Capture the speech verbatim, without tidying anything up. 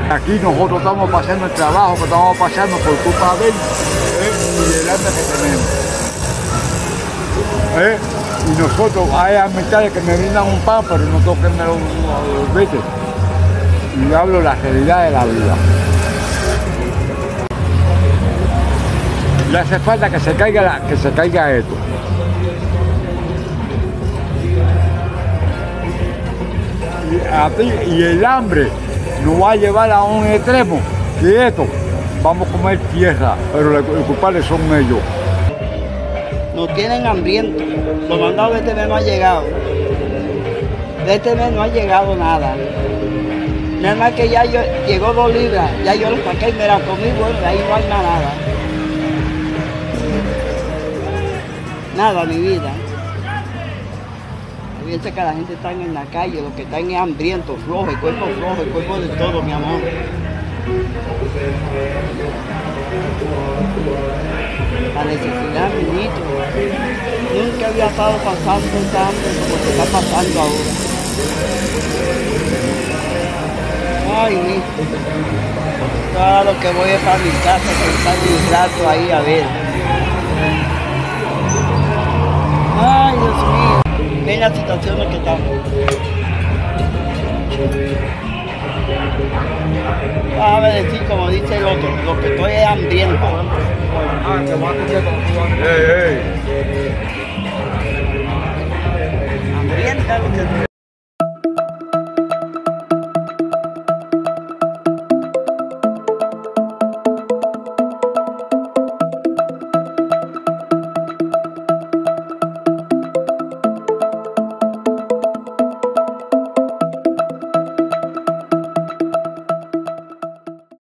Aquí nosotros estamos pasando el trabajo que estamos pasando por culpa de él, ¿eh? Y el hambre que tenemos. ¿Eh? Y nosotros, hay amistades que me brindan un pan, pero no toquen los, los veces. Y hablo la realidad de la vida. Le hace falta que se caiga, la, que se caiga esto. Y, a ti, y el hambre nos va a llevar a un extremo. Y esto, vamos a comer tierra, pero los culpables son ellos. Nos tienen hambrientos. Los mandados de este mes no han llegado. De este mes no ha llegado nada. Nada más que ya yo, llegó dos libras, ya yo los saqué y me la comí, bueno, de ahí no hay nada. Nada, mi vida. Fíjense que la gente está en la calle, los que están es hambrientos, flojos, el cuerpo flojo, el cuerpo de todo, mi amor. La necesidad, mi hijito. Nunca había estado pasando tanta hambre como se está pasando ahora. Ay, hijo. Claro que voy a para mi casa, que está mi rato ahí a ver. Ay, Dios mío. Ven la situación en que estamos. Déjame decir, como dice el otro, lo que estoy es hambriento. Ah, que va a tener con tu hambrienta. Hambrienta lo que